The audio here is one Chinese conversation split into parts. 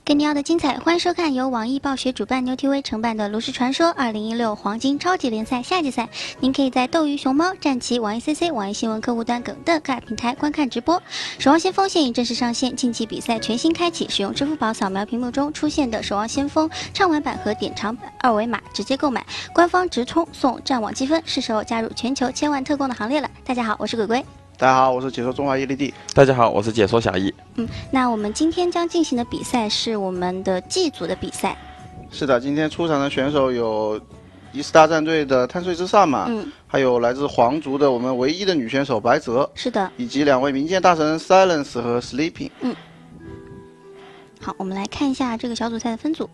更你要的精彩，欢迎收看由网易暴雪主办、牛 TV 承办的《炉石传说2016黄金超级联赛》夏季赛。您可以在斗鱼、熊猫、战旗、网易 CC、网易新闻客户端等各平台观看直播。守望先锋现已正式上线，竞技比赛全新开启，使用支付宝扫描屏幕中出现的守望先锋畅玩版和典藏版二维码直接购买，官方直充送战网积分，是时候加入全球千万特供的行列了。大家好，我是鬼鬼。 大家好，我是解说中华伊利地。 大家好，我是解说小易。 那我们今天将进行的比赛是我们的 G 组的比赛。 是的，今天出场的选手有伊斯大战队的贪睡之萨满，还有来自皇族的我们唯一的女选手白泽， 是的， 以及两位民间大神 Silence 和 Sleeping。 好，我们来看一下这个小组赛的分组。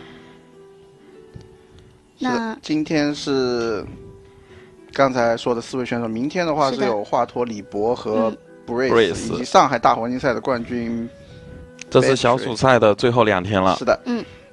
那今天是刚才说的4位选手，明天的话是有华佗李博和 Brace，以及上海大黄金赛的冠军。 这是小组赛的最后2天了。 是的，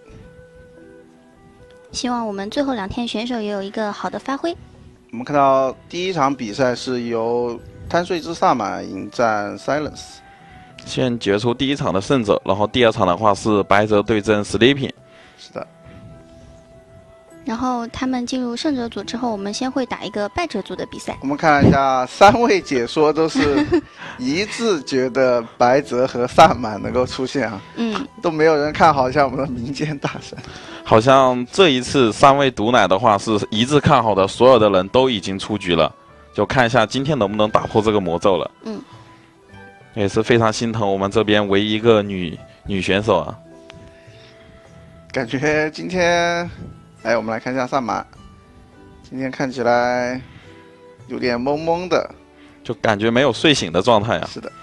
希望我们最后2天选手也有一个好的发挥。 我们看到第一场比赛是由贪睡之萨满迎战 Silence， 先决出第一场的胜者，然后第2场的话是白泽对阵 Sleeping。 是的。 然后他们进入胜者组之后，我们先会打一个败者组的比赛。 我们看一下3位解说都是一致觉得白泽和萨满能够出现啊，都没有人看好像我们的民间大神。 好像这一次3位毒奶的话是一致看好的，所有的人都已经出局了，就看一下今天能不能打破这个魔咒了。也是非常心疼我们这边唯一一个女选手啊。 感觉今天。我们来看一下萨满，今天看起来有点懵懵的， 就感觉没有睡醒的状态啊。 是的。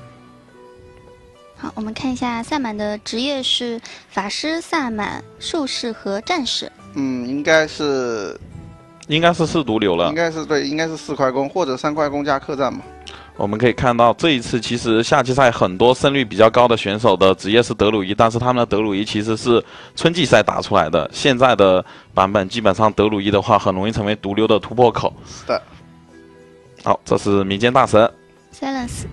好，我们看一下萨满的职业是法师、萨满、术士和战士。应该是 4毒流了。 应该是对，应该是4块弓或者3块弓加客栈嘛。 我们可以看到，这一次其实夏季赛很多胜率比较高的选手的职业是德鲁伊，但是他们的德鲁伊其实是春季赛打出来的。现在的版本基本上德鲁伊的话，很容易成为毒瘤的突破口。 是的。 好，这是民间大神 Silence。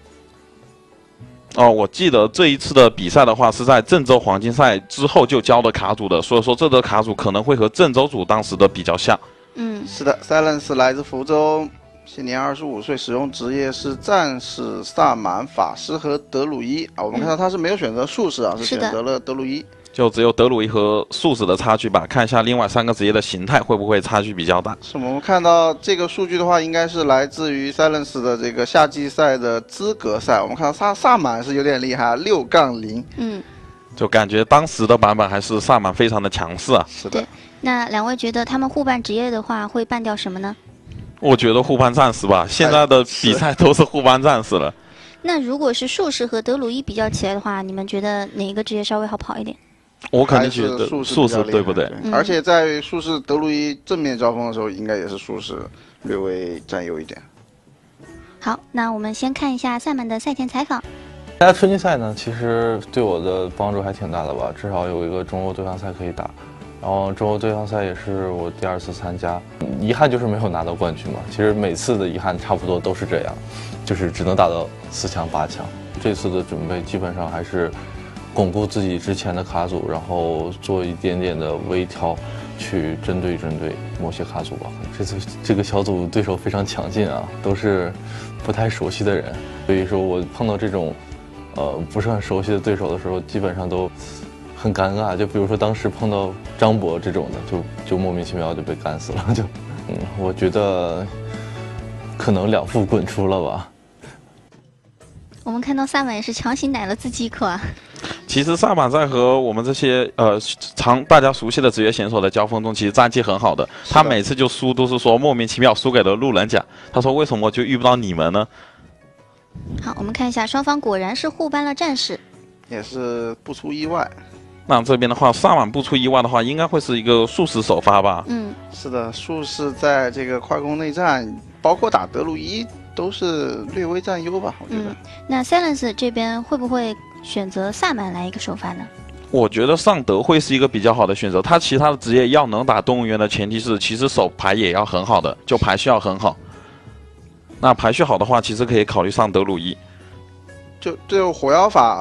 我记得这一次的比赛的话是在郑州黄金赛之后就交的卡组的，所以说这个卡组可能会和郑州组当时的比较像。 是的 ，Silence 来自福州。现年25岁，使用职业是战士、萨满、法师和德鲁伊啊。我们看到他是没有选择术士啊，是选择了德鲁伊， 就只有德鲁伊和术士的差距吧。看一下另外3个职业的形态会不会差距比较大。 是我们看到这个数据的话，应该是来自于 Silence 的这个夏季赛的资格赛。我们看到萨满是有点厉害，6-0。 就感觉当时的版本还是萨满非常的强势啊。 是的。 那2位觉得他们互办职业的话，会办掉什么呢？ 我觉得互办战士吧，现在的比赛都是互办战士了。 那如果是术士和德鲁伊比较起来的话，你们觉得哪一个职业稍微好跑一点？ 我肯定觉得术士，对不对？ 而且在术士德鲁伊正面交锋的时候，应该也是术士略微占优一点。 好，那我们先看一下萨满的赛前采访。 大家春季赛呢，其实对我的帮助还挺大的吧，至少有一个中欧对抗赛可以打。然后中欧对抗赛也是我第2次参加，遗憾就是没有拿到冠军嘛。其实每次的遗憾差不多都是这样，就是只能打到4强8强。这次的准备基本上还是巩固自己之前的卡组，然后做一点点的微调，去针对某些卡组吧。这次这个小组对手非常强劲啊，都是不太熟悉的人，所以说我碰到这种不是很熟悉的对手的时候，基本上都很尴尬。就比如说当时碰到张博这种的，就莫名其妙就被干死了。我觉得可能2副滚出了吧。 我们看到萨满也是强行奶了自己一口啊。 其实萨满在和我们这些大家熟悉的职业选手的交锋中，其实战绩很好的。他每次就输都是说莫名其妙输给了路人甲。他说为什么就遇不到你们呢？ 好，我们看一下双方果然是互搬了战士， 也是不出意外。 那这边的话，萨满不出意外的话，应该会是一个术士首发吧？ 是的，术士在这个快攻内战，包括打德鲁伊，都是略微占优吧，我觉得。 那 Silence 这边会不会选择萨满来一个首发呢？ 我觉得上德会是一个比较好的选择。他其他的职业要能打动物园的前提是，其实手牌也要很好的，就排序要很好。那排序好的话，其实可以考虑上德鲁伊。 就火妖法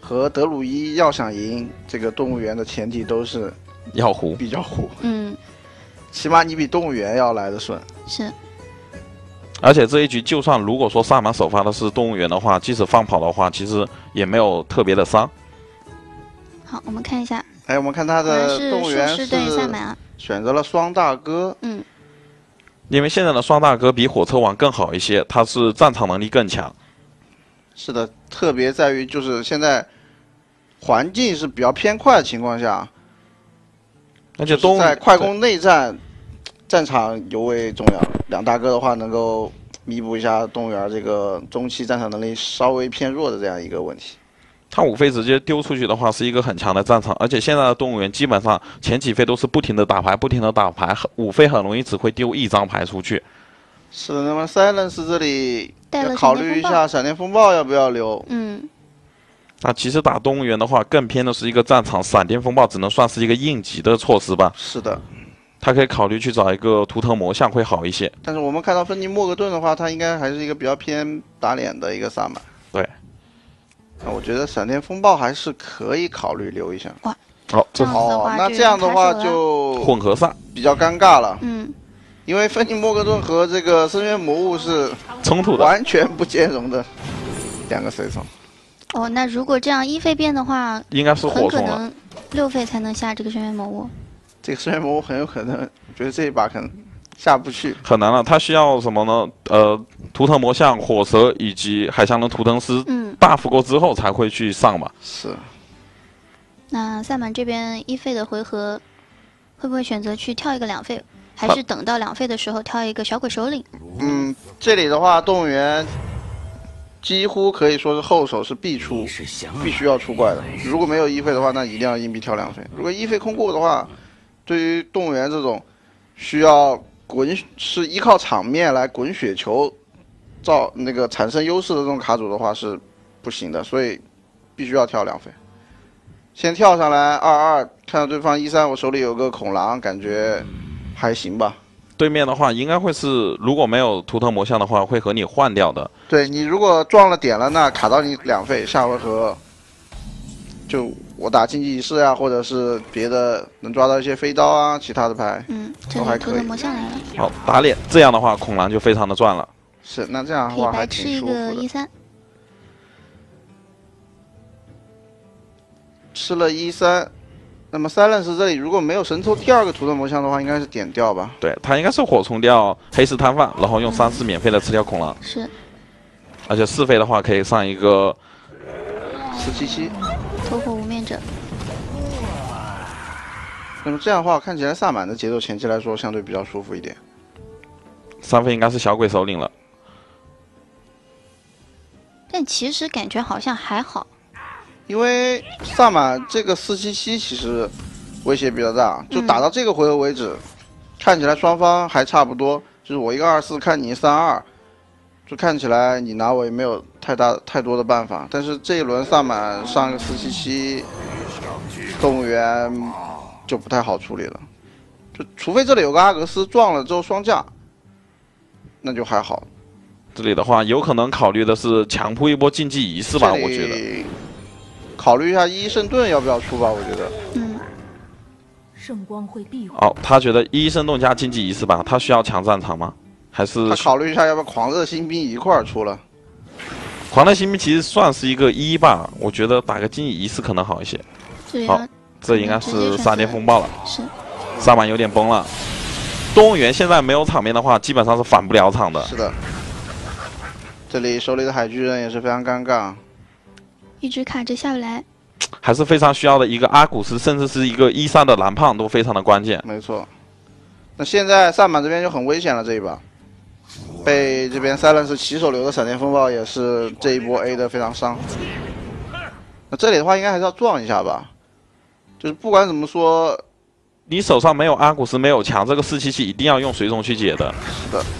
和德鲁伊要想赢这个动物园的前提都是要胡， 比较胡。 起码你比动物园要来的顺。 是。 而且这一局就算如果说萨满首发的是动物园的话，即使放跑的话，其实也没有特别的伤。 好，我们看一下。 我们看他的动物园是对萨满啊， 选择了双大哥。 因为现在的双大哥比火车王更好一些，他是战场能力更强。 是的，特别在于就是现在环境是比较偏快的情况下， 而且在快攻内战，战场尤为重要。两大哥的话，能够弥补一下动物园这个中期战场能力稍微偏弱的这样一个问题。 他五费直接丢出去的话，是一个很强的战场，而且现在的动物园基本上前几费都是不停的打牌，五费很容易只会丢一张牌出去。 是的，那么 Silence 这里要考虑一下闪电风暴要不要留。 那其实打动物园的话，更偏的是一个战场，闪电风暴只能算是一个应急的措施吧。 是的， 他可以考虑去找一个图腾魔像会好一些。 但是我们看到芬尼莫格顿的话，他应该还是一个比较偏打脸的一个萨满。 对。 那我觉得闪电风暴还是可以考虑留一下。 哇， 那这样的话就混合萨比较尴尬了。因为芬尼莫格顿和这个深渊魔物是冲突的， 完全不兼容的两个随从。 那如果这样1费变的话， 应该是火冲了。 很可能6费才能下这个深渊魔物。 这个深渊魔物很有可能，我觉得这一把可能下不去， 很难了。他需要什么呢？图腾魔像、火蛇以及海象的图腾师，buff 过之后才会去上吧。 是。 那萨满这边1费的回合，会不会选择去跳一个2费，还是等到2费的时候跳一个小鬼首领？ 这里的话，动物园几乎可以说是后手是必出，必须要出怪的。如果没有1费的话，那一定要硬币跳2费。如果1费空过的话，对于动物园这种需要是依靠场面来滚雪球产生优势的这种卡组的话是不行的，所以必须要跳2费。先跳上来2-2，看到对方1-3，我手里有个恐狼，感觉还行吧。 对面的话应该会是，如果没有图腾魔像的话，会和你换掉的。 对，你如果撞了点了，那卡到你2费，下回合就我打竞技仪式啊，或者是别的能抓到一些飞刀啊，其他的牌，都还可以。 图腾魔像来了。 好，打脸，这样的话恐狼就非常的赚了。 是，那这样的话还挺舒服的。 可以白吃一个1-3。 吃了1-3，那么Silence这里如果没有神抽第2个图腾魔像的话，应该是点掉吧？ 对，他应该是火冲掉黑石摊贩，然后用3-4免费的吃掉恐狼。 是。 而且4费的话可以上一个 477。 投火无面者。 那么这样的话，看起来萨满的节奏前期来说相对比较舒服一点。 3费应该是小鬼首领了。 但其实感觉好像还好。 因为萨满这个477其实威胁比较大，就打到这个回合为止，看起来双方还差不多，就是我一个2-4，看你3-2，就看起来你拿我也没有太多的办法。但是这一轮萨满上一个477，动物园就不太好处理了，就除非这里有个阿格斯撞了之后双架，那就还好。 这里的话有可能考虑的是强扑一波竞技仪式吧，我觉得。 考虑一下1圣盾要不要出吧，我觉得。 圣光会庇护。 他觉得1圣盾加竞技仪式吧，他需要抢战场吗？还是他考虑一下要不要狂热新兵一块儿出了？ 狂热新兵其实算是一个1吧，我觉得打个竞技仪式可能好一些。好，这应该是闪电风暴了。 是。 萨满有点崩了。动物园现在没有场面的话，基本上是反不了场的。 是的。这里手里的海巨人也是非常尴尬。 一直卡着下不来， 还是非常需要的一个阿古斯，甚至是一个1-3的蓝胖都非常的关键。 没错。那现在萨满这边就很危险了，这一把被这边Silence起手流的闪电风暴也是这一波 A 的非常伤。那这里的话应该还是要撞一下吧，就是不管怎么说， 你手上没有阿古斯没有强，这个477一定要用随从去解的。 是的。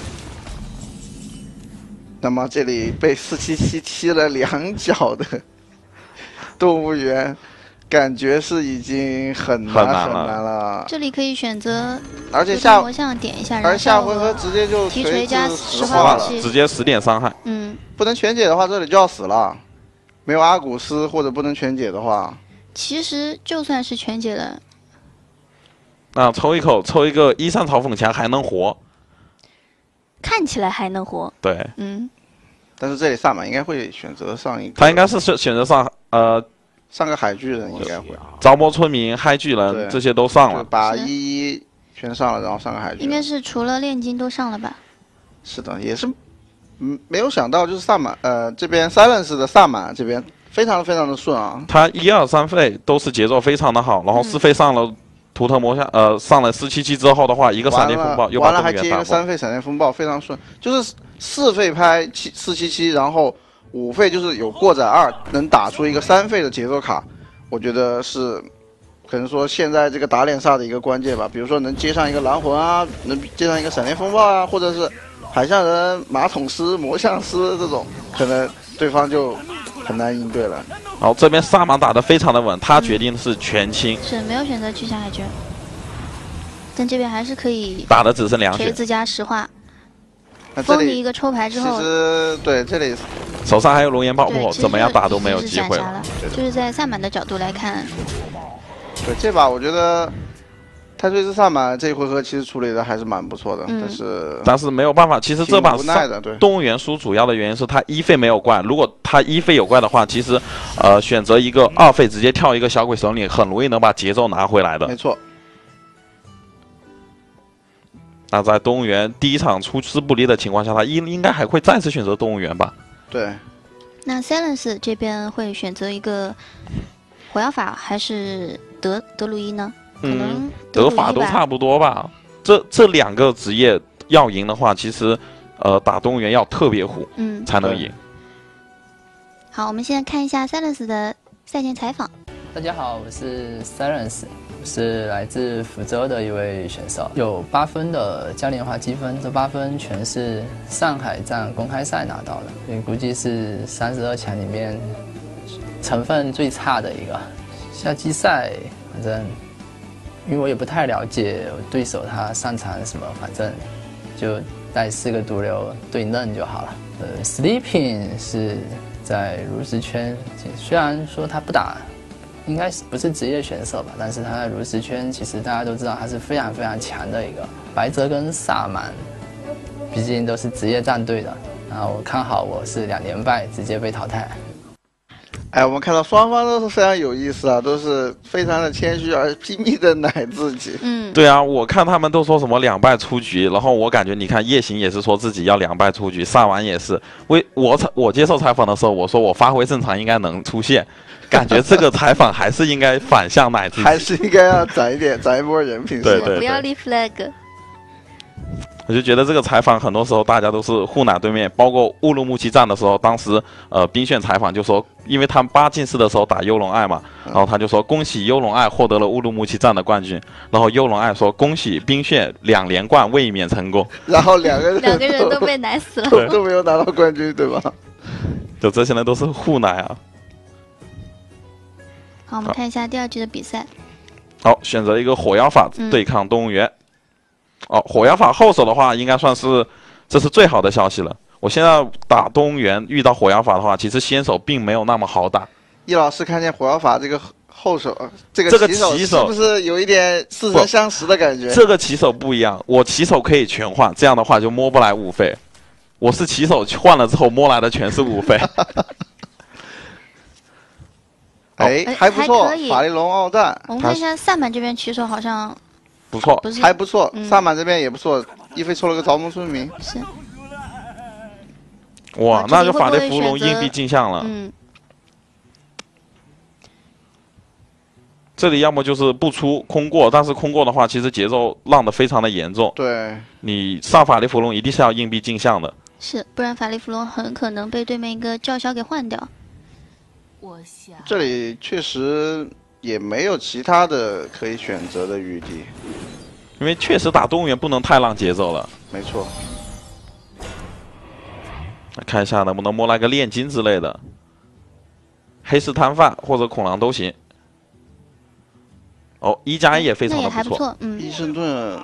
那么这里被477踢了2脚的动物园，感觉是已经很难了。 这里可以选择， 而且魔像点一下， 而下回合直接就提锤加石化武器， 直接10点伤害。 不能全解的话，这里就要死了。 没有阿古斯或者不能全解的话， 其实就算是全解了， 那抽一口，抽一个13嘲讽墙还能活， 看起来还能活。 对， 但是这里萨满应该会选择上一个， 他应该是选择上上个海巨人，应该会着魔村民、嗨巨人这些都上了， 把11全上了，然后上个海巨人， 应该是除了炼金都上了吧？ 是的，也是，没有想到就是萨满，这边 Silence 的萨满这边非常的顺啊。 他1、2、3费都是节奏非常的好，然后4费上了图腾魔像，上了477之后的话，一个闪电风暴又把完了还接一个3费闪电风暴，非常顺。就是4费拍477，然后5费就是有过载2，能打出一个3费的节奏卡，我觉得是。可能说现在这个打脸煞的一个关键吧，比如说能接上一个狼魂啊，能接上一个闪电风暴啊，或者是海象人、马桶师、魔像师这种，可能对方就很难应对了。 然后这边萨满打得非常的稳，他决定是全清， 是没有选择去下海军，但这边还是可以打的只剩2血。 锤子加石化，封你一个抽牌之后， 其实对这里手上还有龙岩保护，怎么样打都没有机会了。就是在萨满的角度来看。 对这把我觉得太岁之萨满这一回合其实处理的还是蛮不错的，但是没有办法，其实这把动物园输主要的原因是他1费没有怪，如果他1费有怪的话，其实选择一个2费直接跳一个小鬼首领，很容易能把节奏拿回来的。 没错。 那在动物园第一场出师不利的情况下，他应该还会再次选择动物园吧？ 对。 那 Silence 这边会选择一个火药法还是德鲁伊呢？可能德法都差不多吧。这2个职业要赢的话，其实打动物园要特别虎，才能赢。 好，我们现在看一下 Silence 的赛前采访。 大家好，我是 Silence， 我是来自福州的一位选手，有8分的嘉年华积分，这8分全是上海站公开赛拿到的，所以估计是32强里面成分最差的一个。夏季赛，反正因为我也不太了解我对手他擅长什么，反正就带4个毒瘤对嫩就好了。Sleeping 是在炉石圈，虽然说他不打，应该不是职业选手吧，但是他在炉石圈其实大家都知道他是非常强的一个。白泽跟萨满，毕竟都是职业战队的，然后我看好我是2连败直接被淘汰。 哎，我们看到双方都是非常有意思啊，都是非常的谦虚而拼命的奶自己。 对啊，我看他们都说什么2败出局，然后我感觉你看夜行也是说自己要2败出局，萨满也是。我接受采访的时候，我说我发挥正常应该能出现，感觉这个采访还是应该反向奶自己， 还是应该要攒一波人品。 对， 不要立 flag。 我就觉得这个采访很多时候大家都是互奶对面，包括乌鲁木齐站的时候，当时冰炫采访就说，因为他们8进4的时候打幽龙爱嘛，然后他就说恭喜幽龙爱获得了乌鲁木齐站的冠军，然后幽龙爱说恭喜冰炫2连冠卫冕成功， 然后两个人都被奶死了， 都没有拿到冠军，对吧？ 就这些人都是互奶啊。 好，我们看一下第2局的比赛。 好，选择一个火药法对抗动物园。火药法后手的话，应该算是这是最好的消息了。我现在打动物园遇到火药法的话，其实先手并没有那么好打。 易老师看见火药法这个后手，这个起手是不是有一点似曾相识的感觉？ 这个起手不一样，我起手可以全换，这样的话就摸不来5费。我是起手换了之后摸来的全是5费。 哎，还不错，法力龙奥弹。 我们看一下萨满这边起手好像。 不错， 还不错，萨满这边也不错，1费抽了个着魔村民。 是。 哇，那就法力芙蓉硬币镜像了。这里要么就是不出空过，但是空过的话，其实节奏浪得非常的严重。 对。 你上法力芙蓉一定是要硬币镜像的。 是，不然法力芙蓉很可能被对面一个叫嚣给换掉。 这里确实。也没有其他的可以选择的余地， 因为确实打动物园不能太浪节奏了。 没错。 来看一下能不能摸来个炼金之类的，黑市摊贩或者恐狼都行。1加1也非常的不错。 伊圣盾，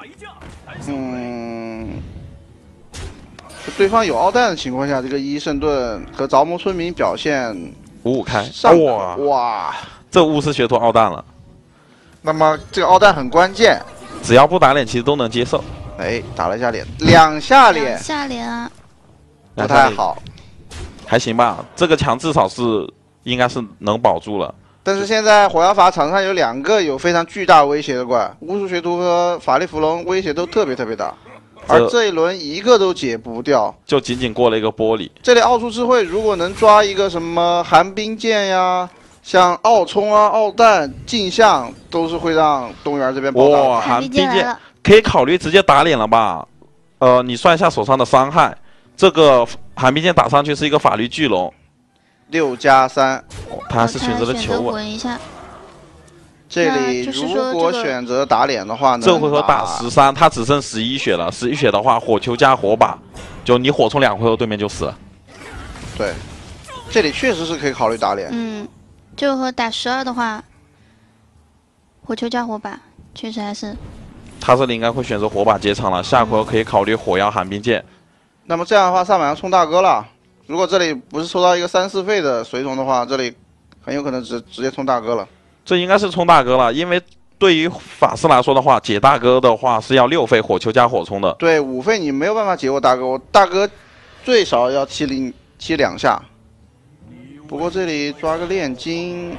对方有奥弹的情况下，这个伊圣盾和着魔村民表现 55开， 哇， 这巫师学徒傲蛋了。 那么这个傲蛋很关键， 只要不打脸，其实都能接受。 哎，打了一下脸，2下脸 ，2下脸啊， 不太好， 还行吧。这个墙至少是应该是能保住了。 但是现在火药法场上有2个有非常巨大威胁的怪，巫术学徒和法力伏龙威胁都特别大，而这一轮一个都解不掉， 就仅仅过了一个玻璃。 这里奥术智慧如果能抓一个什么寒冰剑呀，像奥冲啊、奥弹、镜像，都是会让动物园这边爆打。 哇，寒冰剑可以考虑直接打脸了吧？你算一下手上的伤害，这个寒冰剑打上去是一个法律巨龙。 6+3， 他还是选择了求稳一下。 这里如果选择打脸的话呢， 这回合打13，他只剩11血了。11血的话，火球加火把，就你火冲2回合，对面就死了。 对，这里确实是可以考虑打脸。 这回合打12的话，火球加火把，确实还是。 他这里应该会选择火把接场了，下回合可以考虑火药寒冰剑。 那么这样的话，萨满要冲大哥了。如果这里不是抽到一个3、4费的随从的话，这里很有可能直接冲大哥了。 这应该是冲大哥了，因为对于法师来说的话，解大哥的话是要6费火球加火冲的。 对，5费你没有办法解我大哥，我大哥最少要切2下。不过这里抓个炼金，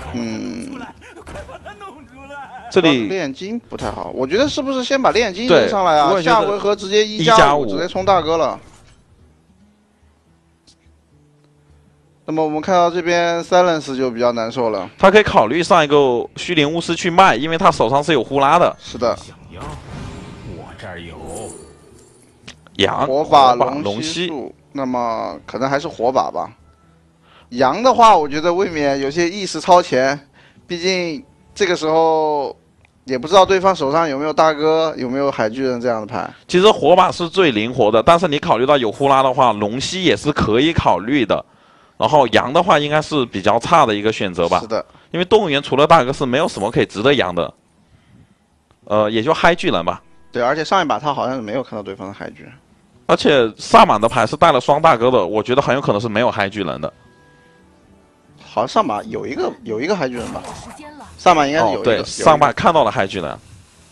这里炼金不太好，我觉得是不是先把炼金扔上来啊？下回合直接1+5，直接冲大哥了。那么我们看到这边 Silence 就比较难受了， 他可以考虑上一个虚灵巫师去卖，因为他手上是有呼拉的。 是的， 我这儿有羊火把龙息术，那么可能还是火把吧。羊的话，我觉得未免有些意识超前，毕竟这个时候也不知道对方手上有没有大哥，有没有海巨人这样的牌。 其实火把是最灵活的，但是你考虑到有呼拉的话，龙息也是可以考虑的。然后羊的话应该是比较差的一个选择吧。 是的， 因为动物园除了大哥是没有什么可以值得羊的，也就嗨巨人吧。 对，而且上一把他好像是没有看到对方的嗨巨人， 而且萨满的牌是带了双大哥的，我觉得很有可能是没有嗨巨人的。 好像上把有一个嗨巨人吧，上把应该是有一个。 对，上把看到了嗨巨人。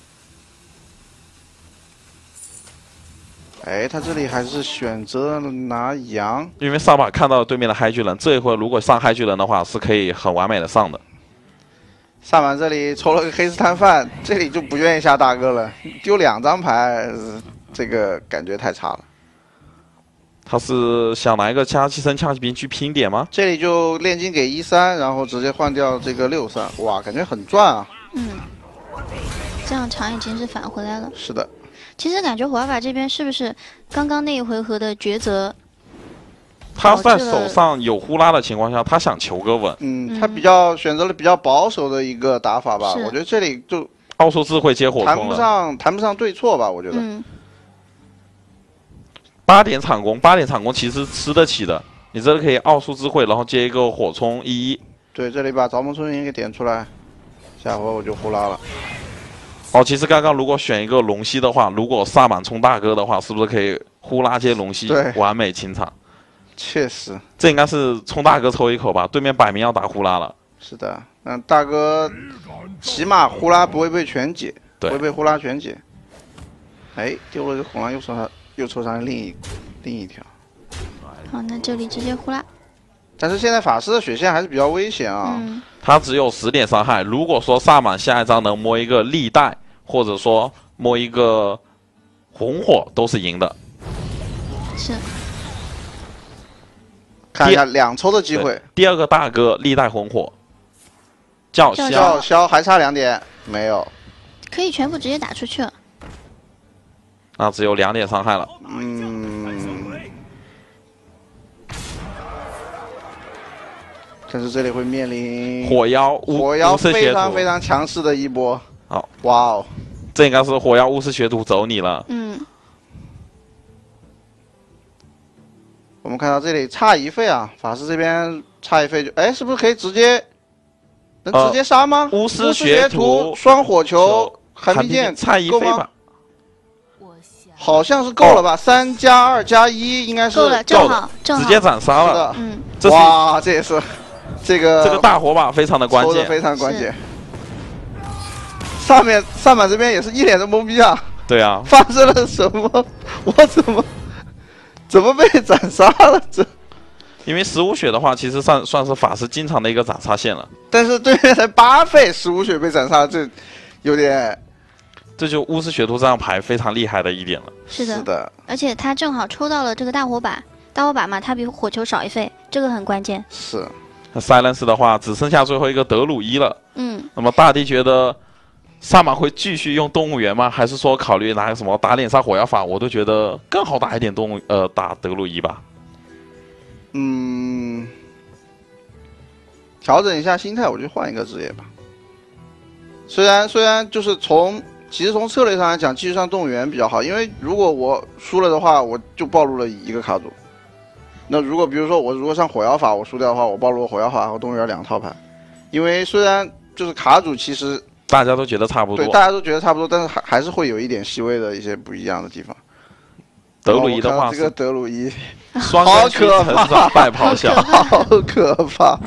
哎，他这里还是选择拿羊， 因为上把看到了对面的嗨巨人，这一回如果上嗨巨人的话，是可以很完美的上的。 萨满这里抽了个黑丝摊贩，这里就不愿意下大哥了，丢2张牌，这个感觉太差了。 他是想拿一个加气声枪骑兵去拼点吗？ 这里就炼金给13，然后直接换掉这个63，哇，感觉很赚啊。 这样场已经是返回来了。 是的。 其实感觉火法这边是不是刚刚那一回合的抉择？ 他在手上有呼拉的情况下，他想求个稳。 他选择了比较保守的一个打法吧。我觉得这里就奥数智慧接火冲了， 谈不上对错吧？我觉得。 8点场攻其实吃得起的。你这里可以奥数智慧，然后接一个火冲11。 对，这里把凿梦春云给点出来，下回我就呼拉了。 其实刚刚如果选一个龙息的话，如果萨满冲大哥的话，是不是可以呼拉接龙息，完美清场？ 确实， 这应该是冲大哥抽一口吧？对面摆明要打呼拉了。 是的，大哥起码呼拉不会被全解，不会被呼拉全解。哎，丢了个红狼，又抽上另一条。 好，那这里直接呼拉。 但是现在法师的血线还是比较危险啊。 他只有10点伤害。如果说萨满下一张能摸一个历代，或者说摸一个红火，都是赢的。 是。 看一下2抽的机会。 第2个大哥历代红火，叫嚣还差2点，没有。 可以全部直接打出去了。 那只有2点伤害了。 但是这里会面临火妖非常非常强势的一波。 好， 哇哦， 这应该是火妖巫师学徒走你了。 我们看到这里差1费啊，法师这边差1费就，是不是可以直接杀吗？ 巫师学徒双火球寒冰剑差1费吧？ 好像是够了吧3+2+1应该是够了，正好， 直接斩杀了。 哇，这也是这个大火把非常的关键， 非常关键。上板这边也是一脸的懵逼啊！ 对啊， 发生了什么？我怎么被斩杀了？这因为15血的话，其实算是法师经常的一个斩杀线了。 但是对面才8费，15血被斩杀，这有点。 这就巫师血图这张牌非常厉害的一点了。 是的，而且他正好抽到了这个大火把，嘛，他比火球少1费，这个很关键。 是。 那 Silence 的话，只剩下最后一个德鲁伊了。那么大帝觉得萨满会继续用动物园吗？还是说考虑拿个什么打脸杀火药法？我都觉得更好打一点打德鲁伊吧。 调整一下心态，我就换一个职业吧。虽然就是其实从策略上来讲，继续上动物园比较好，因为如果我输了的话，我就暴露了一个卡组。那如果比如说我如果上火药法我输掉的话，我暴露了火药法和动物园2套牌。因为虽然就是卡组其实大家都觉得差不多， 对，大家都觉得差不多，但是还是会有一点细微的一些不一样的地方。 德鲁伊的话， 这个德鲁伊双根须成长败咆哮， 好可怕。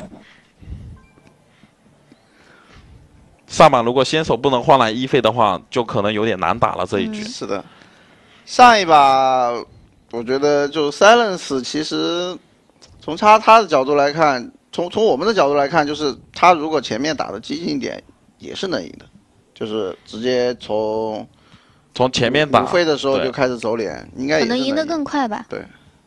萨满如果先手不能换来1费的话，就可能有点难打了这一局。 是的，上一把我觉得就 Silence 其实从他的角度来看，从我们的角度来看，就是他如果前面打的激进一点，也是能赢的，就是直接从前面打 5费的时候就开始走脸，应该也可能赢得更快吧。 对。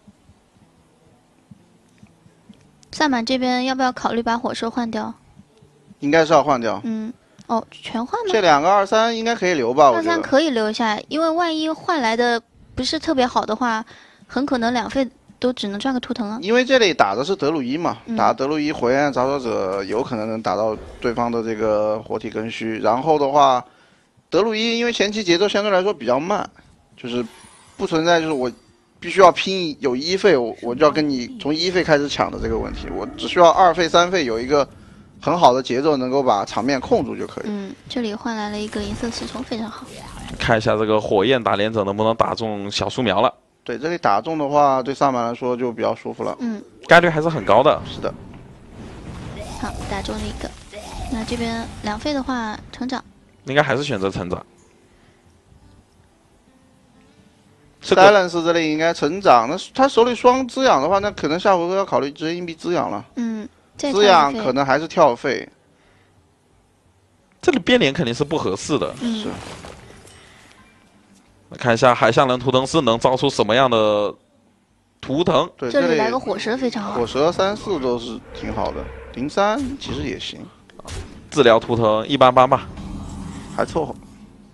萨满这边要不要考虑把火兽换掉？ 应该是要换掉。 全换吗？ 这2个2-3应该可以留吧？我觉得 2-3可以留下，因为万一换来的不是特别好的话，很可能2费都只能赚个图腾啊。 因为这里打的是德鲁伊嘛，打德鲁伊火焰凿凿者有可能能打到对方的这个活体根须，然后的话，德鲁伊因为前期节奏相对来说比较慢，就是不存在就是我必须要拼有1费，我就要跟你从1费开始抢的这个问题，我只需要2费3费有一个很好的节奏，能够把场面控住就可以。 这里换来了一个银色侍从，非常好。 看一下这个火焰打脸者能不能打中小树苗了。 对，这里打中的话，对萨满来说就比较舒服了。 概率还是很高的。 是的。 好，打中了一个。那这边2费的话，成长。 应该还是选择成长。 Silence 这里应该成长，那他手里双滋养的话，那可能下回合要考虑直接硬币滋养了。滋养可能还是跳费。 这里变脸肯定是不合适的。 是。 看一下海象人图腾师能造出什么样的图腾。 对， 这里来个火蛇非常好。 火蛇3、4都是挺好的，03其实也行。 治疗图腾一般般吧， 还凑合。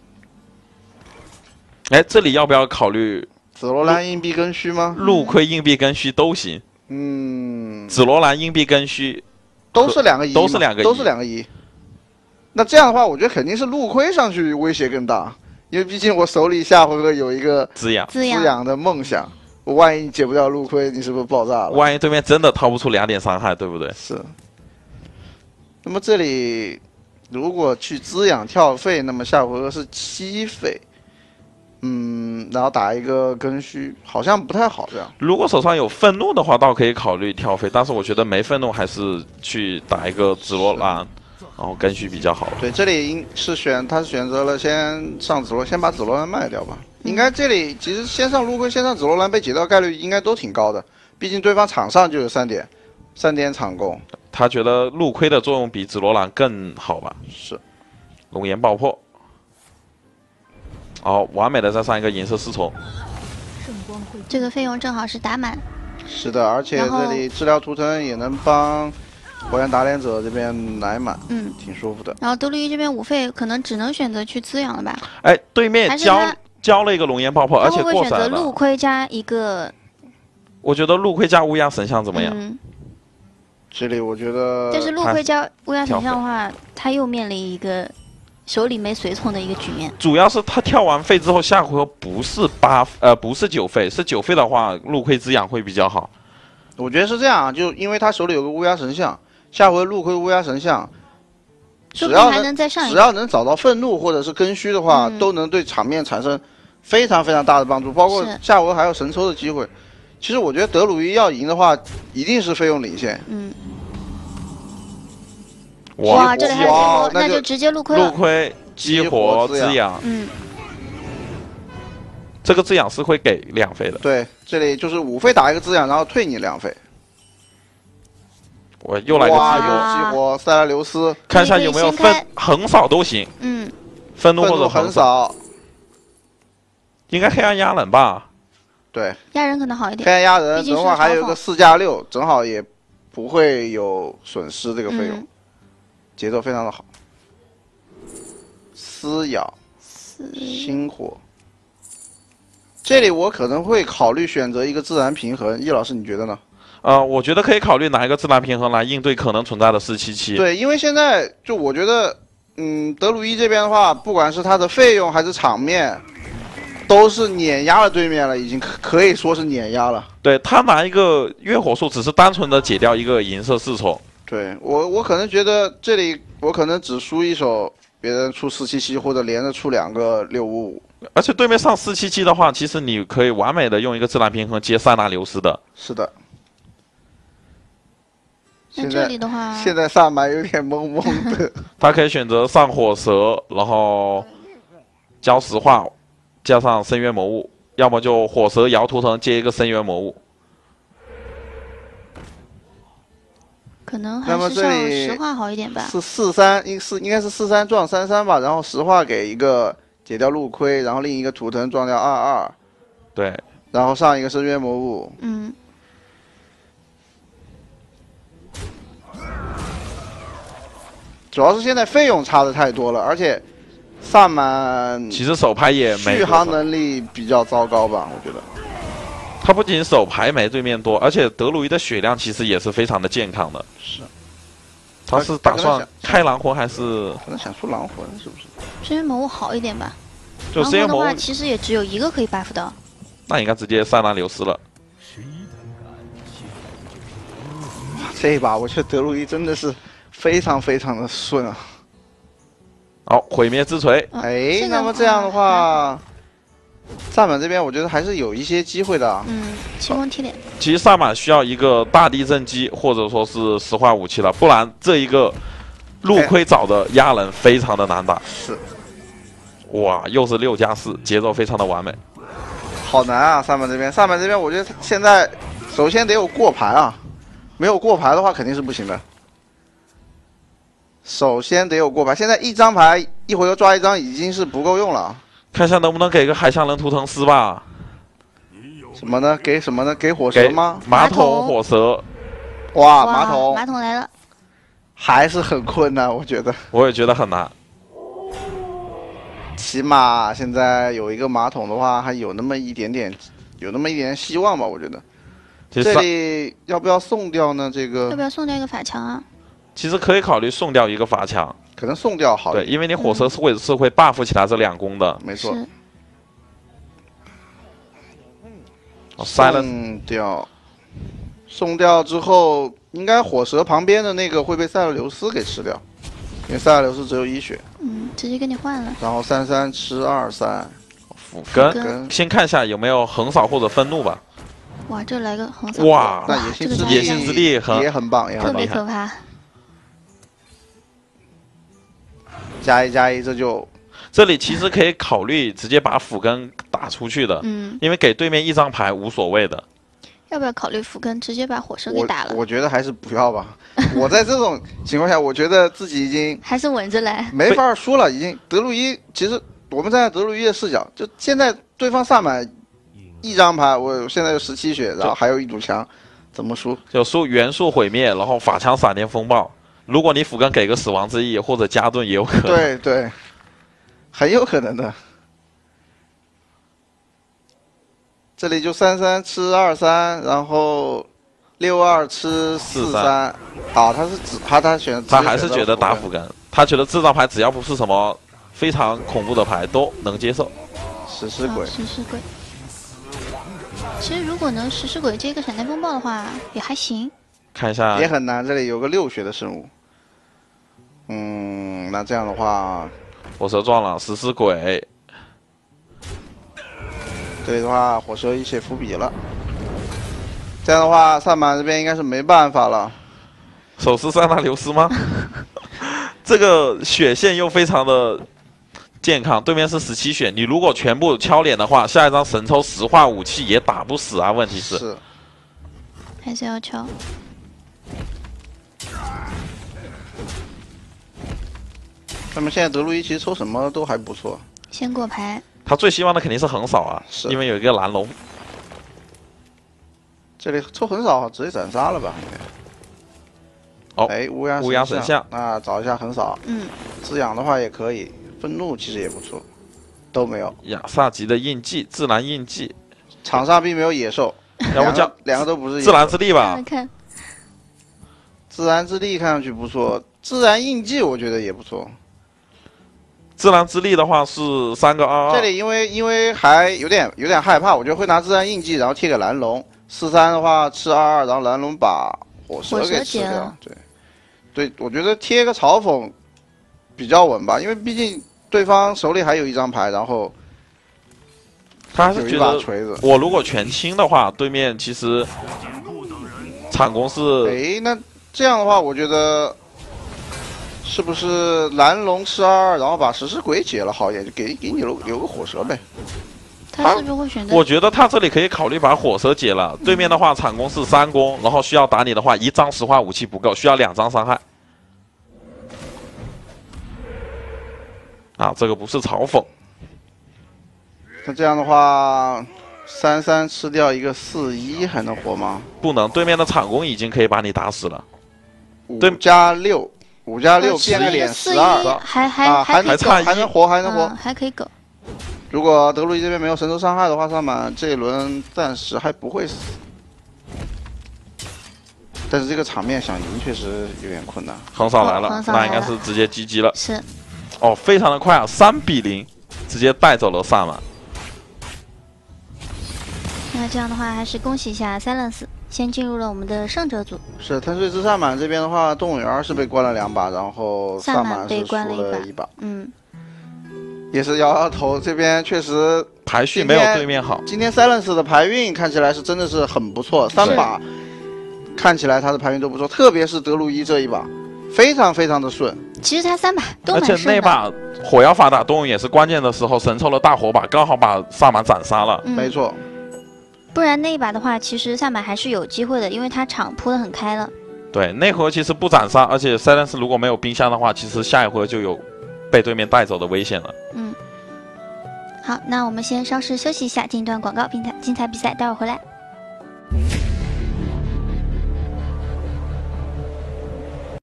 哎，这里要不要考虑紫罗兰硬币根须吗？ 陆亏硬币根须都行。紫罗兰硬币根须都是2个1， 都是2个1， 都是2个1。那这样的话，我觉得肯定是陆亏上去威胁更大，因为毕竟我手里下回合有一个滋养的梦想，我万一解不掉陆亏，你是不是爆炸了？ 万一对面真的掏不出2点伤害，对不对？ 是。那么这里如果去滋养跳费，那么下回合是7费。然后打一个根须，好像不太好这样。 如果手上有愤怒的话，倒可以考虑跳费，但是我觉得没愤怒还是去打一个紫罗兰，然后根须比较好。 对，这里他是选择了先上紫罗，先把紫罗兰卖掉吧。应该这里其实先上陆龟，先上紫罗兰被解掉概率应该都挺高的，毕竟对方场上就有3点场攻。 他觉得陆亏的作用比紫罗兰更好吧？ 是。 龙岩爆破。完美的再上一个银色侍从， 这个费用正好是打满。 是的，而且这里治疗图腾也能帮火焰打脸者这边来满，挺舒服的。 然后德鲁伊这边5费可能只能选择去滋养了吧？ 哎，对面交了一个龙岩爆破，而且过闪了。 他会不会选择陆亏加一个？ 我觉得陆亏加乌鸦神像怎么样？ 这里我觉得， 但是陆亏加乌鸦神像的话，他又面临一个手里没随从的一个局面。 主要是他跳完费之后，下回合不是9费，是9费的话，陆亏滋养会比较好。 我觉得是这样，就因为他手里有个乌鸦神像，下回陆亏乌鸦神像，只要能找到愤怒或者是根须的话，都能对场面产生非常非常大的帮助，包括下回还有神抽的机会。其实我觉得德鲁伊要赢的话，一定是费用领先。 哇，这里还有激活， 那就直接陆亏了。 陆亏激活滋养，这个滋养是会给2费的。 对，这里就是5费打一个滋养，然后退你2费。 我又来个激活塞拉留斯， 看一下有没有横扫都行。愤怒或者横扫， 应该黑暗压人吧？ 对， 压人可能好一点。 黑暗压人，等会儿还有个4+6，正好也不会有损失这个费用，节奏非常的好。撕咬，星火。这里我可能会考虑选择一个自然平衡，易老师你觉得呢？ 我觉得可以考虑拿一个自然平衡来应对可能存在的477。 对，因为现在就我觉得，德鲁伊这边的话，不管是它的费用还是场面，都是碾压了对面了，已经可以说是碾压了。 对他拿一个月火术，只是单纯的解掉一个银色4重。 对我可能觉得这里我可能只输一手，别人出477或者连着出2个655。 而且对面上477的话，其实你可以完美的用一个自然平衡接塞纳留斯的。 是的。 那这里的话， 现在萨满有点懵懵的。 他可以选择上火蛇，然后交石化，加上深渊魔物，要么就火蛇摇图腾接一个深渊魔物。 可能还是上石化好一点吧。 是4-3，应该是4-3撞3-3吧，然后石化给一个解掉陆亏，然后另一个图腾撞掉2-2。 对。 然后上一个深渊魔物。主要是现在费用差的太多了，而且萨满其实手牌也没续航能力比较糟糕吧，我觉得。 他不仅手牌没对面多，而且德鲁伊的血量其实也是非常的健康的。 是。 他是打算开狼魂还是？ 可能想出狼魂是不是？ 深渊魔物好一点吧。 就深渊魔物的话，其实也只有一个可以 buff 的。 那应该直接塞纳留斯了。 这一把我觉得德鲁伊真的是非常非常的顺啊！ 好，毁灭之锤。 哎，那么这样的话，萨满这边我觉得还是有一些机会的。 清风提点。 其实萨满需要一个大地震机或者说是石化武器了，不然这一个陆亏找的压人非常的难打。 是。 哇，又是6+4，节奏非常的完美。 好难啊，萨满这边，萨满这边我觉得现在首先得有过牌啊。没有过牌的话肯定是不行的。首先得有过牌，现在1张牌一回合抓1张已经是不够用了。 看一下能不能给个海象人图腾丝吧。 什么呢？给什么呢？给火蛇吗？ 马桶火蛇。 哇，马桶来了， 还是很困难，我觉得。 我也觉得很难。 起码现在有一个马桶的话，还有那么一点点希望吧，我觉得。这里要不要送掉呢？这个要不要送掉一个法强啊？ 其实可以考虑送掉一个法强， 可能送掉好。 对，因为你火车是会 buff 起来这2攻的， 没错。送掉之后，应该火蛇旁边的那个会被塞勒留斯给吃掉，因为塞勒留斯只有1血。 直接跟你换了。 然后3-3吃2-3， 斧根。先看一下有没有横扫或者愤怒吧。 哇，这来个横扫！ 哇， 那野心之力也很棒， 特别可怕。 加一， 这里其实可以考虑直接把斧根打出去的，因为给对面1张牌无所谓的。 要不要考虑斧根直接把火蛇给打了？ 我觉得还是不要吧。我在这种情况下，我觉得自己已经还是稳着来， 没法说了。已经德鲁伊，其实我们站在德鲁伊的视角，就现在对方萨满1张牌，我现在有17血，然后还有1堵墙，怎么输？ 就输元素毁灭，然后法强闪电风暴。如果你斧根给个死亡之翼或者加盾也有可能。 对，很有可能的。这里就3-3吃2-3，然后6-2吃4-3。啊，他选他还是觉得打斧根，他觉得这张牌只要不是什么非常恐怖的牌都能接受。 食尸鬼。 其实如果能食尸鬼接个闪电风暴的话，也还行。 看一下也很难，这里有个6血的生物。那这样的话， 火蛇撞了食尸鬼。 这里的话，火蛇1血伏笔了。这样的话，萨满这边应该是没办法了。 手是塞纳留斯吗？ 这个血线又非常的健康，对面是17血，你如果全部敲脸的话，下一张神抽石化武器也打不死啊。问题是还是要敲。 那么现在德鲁伊其实抽什么都还不错。 先过牌。 他最希望的肯定是横扫啊，因为有一个蓝龙。 这里抽横扫直接斩杀了吧？应该。 哦， 哎，乌鸦神像，那找一下横扫。滋养的话也可以，愤怒其实也不错，都没有。 亚萨级的印记，自然印记。 场上并没有野兽， 要不叫两个都不是自然之力吧？ 看， 自然之力看上去不错，自然印记我觉得也不错。 自然之力的话是3个22。 这里因为还有点害怕，我觉得会拿自然印记，然后贴给蓝龙。43的话吃22，然后蓝龙把火蛇给吃掉。对，我觉得贴个嘲讽比较稳吧，因为毕竟对方手里还有一张牌，然后他还是觉得锤子。 我如果全清的话，对面其实场攻是。 哎，那这样的话，我觉得。是不是蓝龙吃22，然后把食尸鬼解了好一点，就给你留个火蛇呗？ 他是不是会选择？ 我觉得他这里可以考虑把火蛇解了。对面的话，场攻是3攻，然后需要打你的话，1张石化武器不够，需要2张伤害。啊，这个不是嘲讽。 那这样的话，33吃掉一个41还能活吗？ 不能，对面的场攻已经可以把你打死了。 5加6。5加6变个脸12，还能活，还可以苟。 如果德鲁伊这边没有神州伤害的话，萨满这一轮暂时还不会死。但是这个场面想赢确实有点困难。 横扫来了，那应该是直接 GG 了。 是。 哦，非常的快啊，3比0，直接带走了萨满。 那这样的话，还是恭喜一下 Silence。 先进入了我们的胜者组。 是贪睡之萨满这边的话，动物园是被关了2把，然后萨满是输了1把。也是摇摇头。这边确实排序没有对面好。 今天 Silence 的排运看起来是真的是很不错，3把看起来他的排运都不错，特别是德鲁伊这一把，非常的顺。 其实他3把都蛮顺的。 而且那把火药法打动物也是关键的时候神抽了大火把，刚好把萨满斩杀了。 没错。 不然那一把的话，其实萨满还是有机会的，因为他场铺得很开了。 对，那回其实不斩杀，而且 Silence 如果没有冰箱的话，其实下一回就有被对面带走的危险了。 好，那我们先稍事休息一下，进一段广告，精彩比赛，待会儿回来。